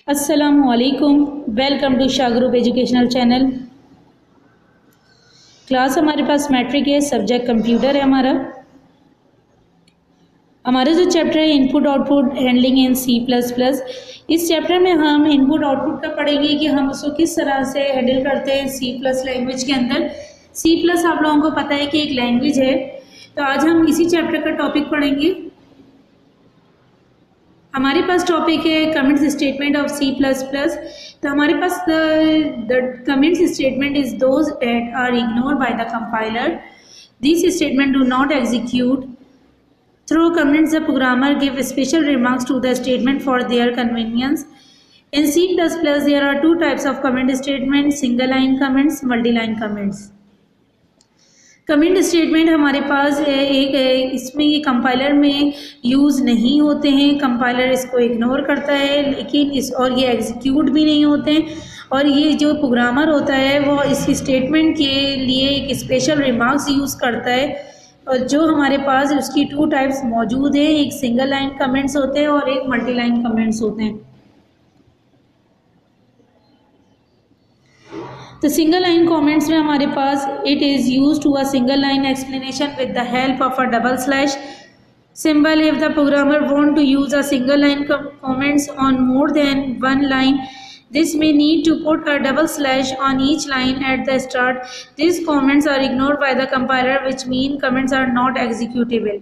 अस्सलामुअलैकुम, welcome to Shah group educational channel. Class हमारे पास मैट्रिक है, सब्जेक्ट कंप्यूटर है। हमारा जो चैप्टर है input output handling in C plus plus, इस चैप्टर में हम इनपुट आउटपुट का पढ़ेंगे कि हम उसको किस तरह से हैंडल करते हैं सी प्लस लैंग्वेज के अंदर। सी प्लस आप लोगों को पता है कि एक लैंग्वेज है, तो आज हम इसी चैप्टर का टॉपिक पढ़ेंगे। हमारे पास टॉपिक है comments statement of C plus plus. तो हमारे पास the comments statement is those that are ignored by the compiler. This statement do not execute. Through comments, the programmer give special remarks to the statement for their convenience. In C++, there are two types of comment statements: single line comments, multi-line comments. Comment statement हमारे पास एक इसमें ये compiler में use नहीं होते हैं, compiler इसको इग्नोर करता है, लेकिन और ये एग्जीक्यूट भी नहीं होते हैं। और ये जो प्रोग्रामर होता है वो इस स्टेटमेंट के लिए एक स्पेशल रिमार्क्स यूज़ करता है। और जो हमारे पास उसकी टू टाइप्स मौजूद हैं, एक सिंगल लाइन कमेंट्स होते हैं और एक मल्टी लाइन कमेंट्स होते हैं। तो सिंगल लाइन कमेंट्स में हमारे पास it is use to a single line explanation with the help of a double slash symbol. If the programmer want to use a single line comments on more than one line, this may need to put a double slash on each line at the start. These comments are ignored by the compiler, which mean comments are not executable.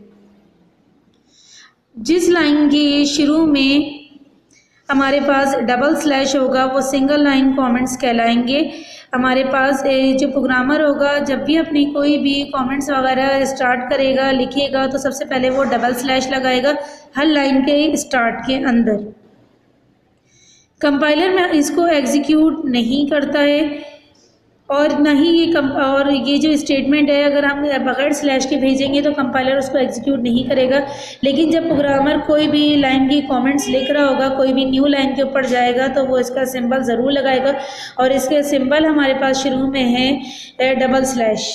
जिस line के शुरू में हमारे पास double slash होगा वो single line comments कहलाएंगे। हमारे पास जो प्रोग्रामर होगा जब भी अपनी कोई भी कमेंट्स वगैरह स्टार्ट करेगा, लिखेगा, तो सबसे पहले वो डबल स्लैश लगाएगा हर लाइन के स्टार्ट के अंदर। कंपाइलर में इसको एग्जीक्यूट नहीं करता है और न ही ये जो स्टेटमेंट है अगर हम बगैर स्लैश के भेजेंगे तो कंपाइलर उसको एग्जीक्यूट नहीं करेगा। लेकिन जब प्रोग्रामर कोई भी लाइन की कमेंट्स लिख रहा होगा, कोई भी न्यू लाइन के ऊपर जाएगा तो वो इसका सिंबल ज़रूर लगाएगा और इसके सिंबल हमारे पास शुरू में है डबल स्लैश।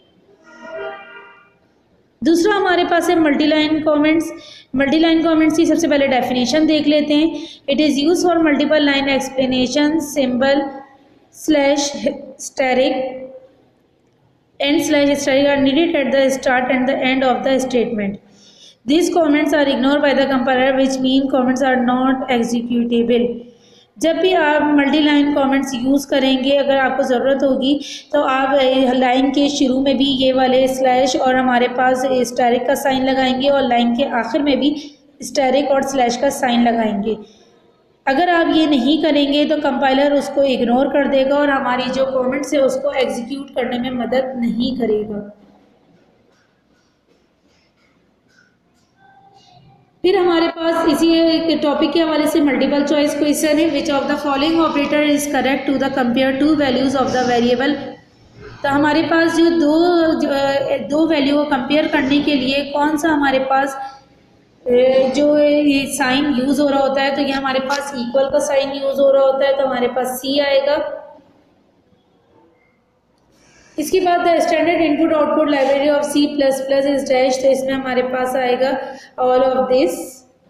दूसरा हमारे पास है multi line comments. Multi line comments की सबसे पहले डेफिनेशन देख लेते हैं। It is use for multiple line explanation. Symbol slash asterisk and slash asterisk are needed at the start and the end of the statement. This comments are ignore by the compiler, which mean comments are not executable. जब भी आप multi line comments use करेंगे, अगर आपको ज़रूरत होगी तो आप लाइन के शुरू में भी ये वाले स्लैश और हमारे पास स्टैरिक का साइन लगाएंगे और लाइन के आखिर में भी स्टैरिक और स्लैश का साइन लगाएंगे। अगर आप ये नहीं करेंगे तो कंपाइलर उसको इग्नोर कर देगा और हमारी जो कमेंट्स है उसको एग्जीक्यूट करने में मदद नहीं करेगा। फिर हमारे पास इसी टॉपिक के हवाले से मल्टीपल चॉइस क्वेश्चन है। Which of the following operator is correct to the compare two values of the variable. तो हमारे पास जो दो वैल्यू को कंपेयर करने के लिए कौन सा हमारे पास जो ये साइन यूज़ हो रहा होता है, तो ये हमारे पास इक्वल का साइन यूज़ हो रहा होता है, तो हमारे पास सी आएगा। इसके बाद the standard input output library of C plus plus is dash, तो इसमें हमारे पास आएगा all of this.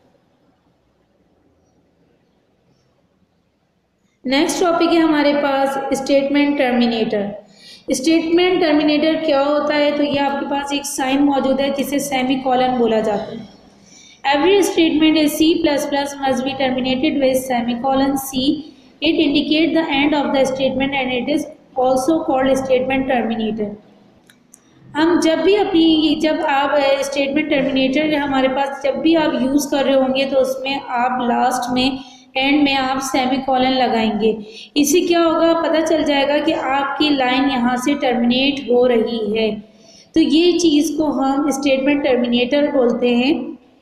Next topic है हमारे पास स्टेटमेंट टर्मिनेटर। स्टेटमेंट टर्मिनेटर क्या होता है, तो ये आपके पास एक साइन मौजूद है जिसे सेमीकोलन बोला जाता है। Every statement is C plus plus must be terminated with semicolon C. It indicate the end of the statement and it is also called statement terminator. हम जब आप स्टेटमेंट टर्मिनेटर हमारे पास जब भी आप यूज़ कर रहे होंगे तो उसमें आप लास्ट में एंड में आप सेमीकोलन लगाएंगे। इससे क्या होगा, पता चल जाएगा कि आपकी लाइन यहाँ से टर्मिनेट हो रही है। तो ये चीज़ को हम स्टेटमेंट टर्मिनेटर बोलते हैं।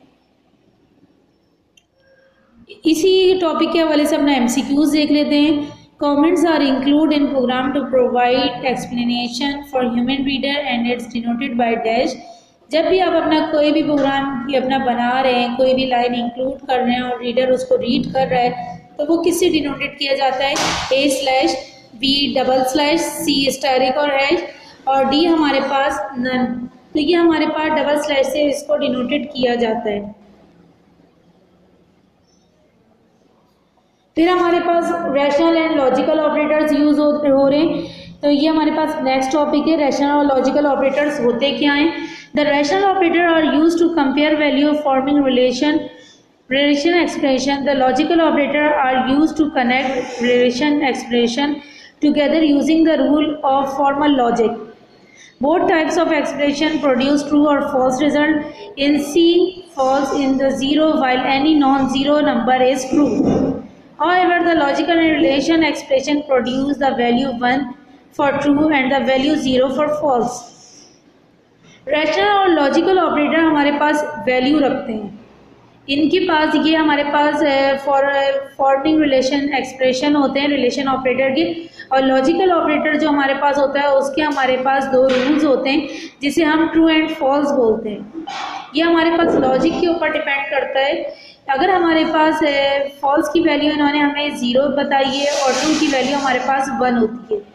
इसी टॉपिक के हवाले से अपना MCQs देख लेते हैं। Comments are included in program to provide explanation for human reader and it's denoted by dash। जब भी आप अपना कोई भी प्रोग्राम अपना बना रहे हैं, कोई भी लाइन इंक्लूड कर रहे हैं और रीडर उसको रीड कर रहा है, तो वो किससे डिनोटेड किया जाता है, A slash B double slash C asterisk और हैश और D हमारे पास नन। तो ये हमारे पास डबल स्लैश से इसको डिनोटेड किया जाता है। फिर हमारे पास rational and logical operators use हो रहे हैं। तो ये हमारे पास नेक्स्ट टॉपिक है, रैशनल और लॉजिकल ऑपरेटर्स होते क्या हैं। The rational operator are use to compare value of forming relation expression. The logical operator are used to connect relation expression together using the rule of formal logic. Both types of expression produce true or false result. In C, false in the zero, while any non-zero number is true. However, the logical relation expression produce the value 1 for true and the value 0 for false. Rational और logical operator हमारे पास value रखते हैं, इनके पास ये हमारे पास forming relation expression होते हैं रिलेशन ऑपरेटर के, और लॉजिकल ऑपरेटर जो हमारे पास होता है उसके हमारे पास दो रूल्स होते हैं जिसे हम ट्रू एंड फॉल्स बोलते हैं। ये हमारे पास लॉजिक के ऊपर डिपेंड करता है। अगर हमारे पास फॉल्स की वैल्यू इन्होंने हमें 0 बताई है और ट्रू की वैल्यू हमारे पास 1 होती है,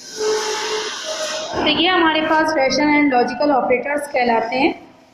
तो ये हमारे पास रैशनल एंड लॉजिकल ऑपरेटर्स कहलाते हैं।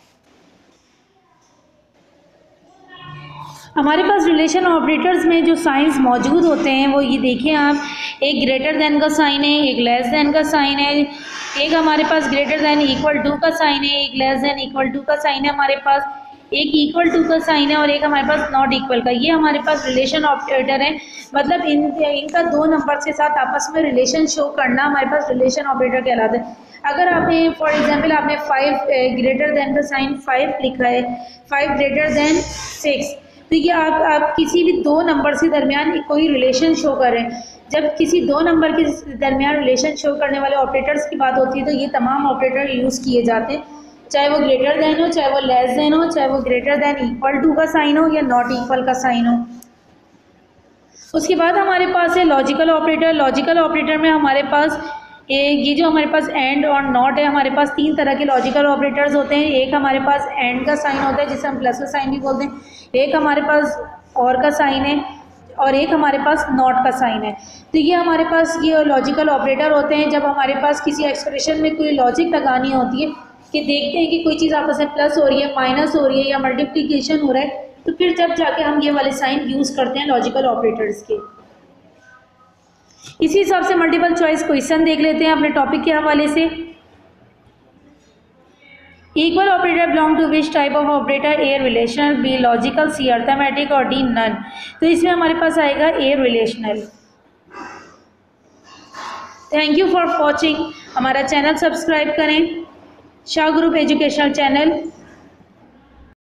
हमारे पास रिलेशन ऑपरेटर्स में जो साइंस मौजूद होते हैं वो ये देखें आप, एक ग्रेटर देन का साइन है, एक लेस देन का साइन है, एक हमारे पास ग्रेटर देन इक्वल टू का साइन है, एक लेस देन इक्वल टू का साइन है हमारे पास, एक इक्वल टू का साइन है और एक हमारे पास नॉट इक्वल का। ये हमारे पास रिलेशन ऑपरेटर है, मतलब इनका दो नंबर के साथ आपस में रिलेशन शो करना हमारे पास रिलेशन ऑपरेटर कहलाता है। अगर आपने फॉर एग्जांपल आपने 5 ग्रेटर देन का साइन 5 लिखा है, 5 ग्रेटर देन 6, तो ये आप किसी भी दो नंबर के दरमियान कोई रिलेशन शो करें। जब किसी दो नंबर के दरमियान रिलेशन शो करने वाले ऑपरेटर्स की बात होती है तो ये तमाम ऑपरेटर यूज़ किए जाते हैं, चाहे वो ग्रेटर देन हो, चाहे वो लेस देन हो, चाहे वो ग्रेटर देन इक्वल टू का साइन हो या नॉट इक्वल का साइन हो। उसके बाद हमारे पास है लॉजिकल ऑपरेटर। लॉजिकल ऑपरेटर में हमारे पास ये जो हमारे पास एंड और नॉट है, हमारे पास 3 तरह के लॉजिकल ऑपरेटर्स होते हैं। एक हमारे पास एंड का साइन होता है जिसे हम प्लस का साइन भी बोलते हैं, एक हमारे पास और का साइन है और एक हमारे पास नॉट का साइन है। तो ये हमारे पास ये लॉजिकल ऑपरेटर होते हैं। जब हमारे पास किसी एक्सप्रेशन में कोई लॉजिक लगानी होती है कि देखते हैं कि कोई चीज़ आपस में प्लस हो रही है, माइनस हो रही है या मल्टीप्लिकेशन हो रहा है, तो फिर जब जाके हम ये वाले साइन यूज़ करते हैं लॉजिकल ऑपरेटर्स के। इसी हिसाब से मल्टीपल चॉइस क्वेश्चन देख लेते हैं अपने टॉपिक के हवाले से। Equal operator belong to which type of operator? A relational, B logical, C arithmetic और डी नन। तो इसमें हमारे पास आएगा A relational. Thank you for watching. हमारा चैनल सब्सक्राइब करें, शाह ग्रुप एजुकेशनल चैनल।